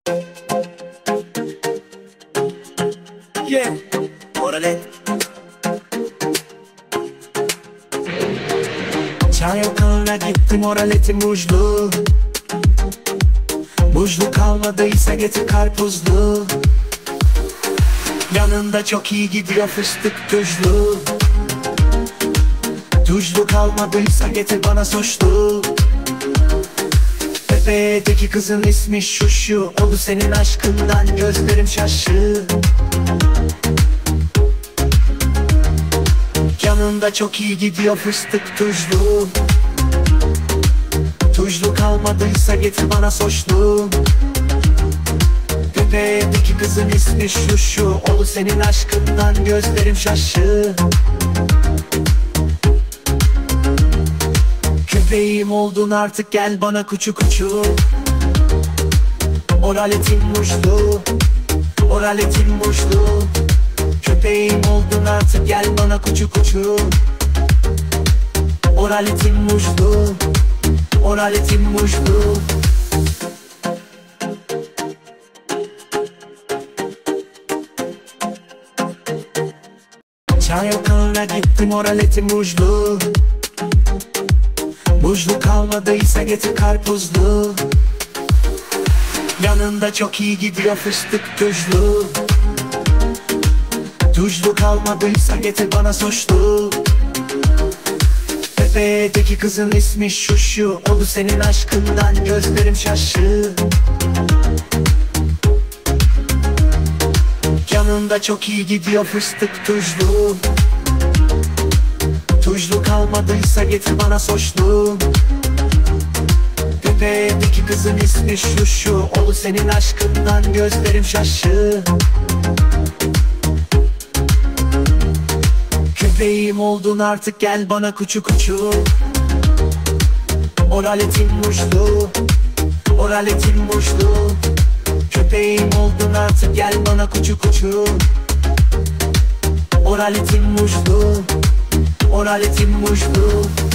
Yeah, órale. Çay ocağına gittim, oraletim muzlu. Muzlu kalmadıysa getir karpuzlu. Yanında çok iyi gidiyor fıstık tuzlu. Tuzlu kalmadıysa getir bana soşlu. Tepedeki kızın ismi Şuşu. Oldu senin aşkından gözlerim şaşı. Yanında çok iyi gidiyor fıstık tuzlu. Tuzlu kalmadıysa getir bana soşlu. Tepedeki kızın ismi Şuşu. Oldu senin aşkından gözlerim şaşı. Köpeğim oldun artık, gel bana kuçu kuçu. Oraletim muzlu, oraletim muzlu. Köpeğim oldun artık, gel bana kuçu kuçu. Oraletim muzlu, oraletim muzlu. Çay ocağına gittim, oraletim muzlu. Muzlu kalmadıysa getir karpuzlu. Yanında çok iyi gidiyor fıstık tuzlu. Tuzlu kalmadıysa getir bana soşlu. Tepedeki kızın ismi Şuşu. Oldu senin aşkından gözlerim şaşı. Yanında çok iyi gidiyor fıstık tuzlu. Tuzlu kalmadıysa getir bana soşlu. Tepedeki kızın ismi Şuşu. Oldu senin aşkından gözlerim şaşı. Köpeğim oldun artık, gel bana kuçu kuçu. Oraletim muzlu, oraletim muzlu. Köpeğim oldun artık, gel bana kuçu kuçu. Oraletim muzlu, oraletim muzlu.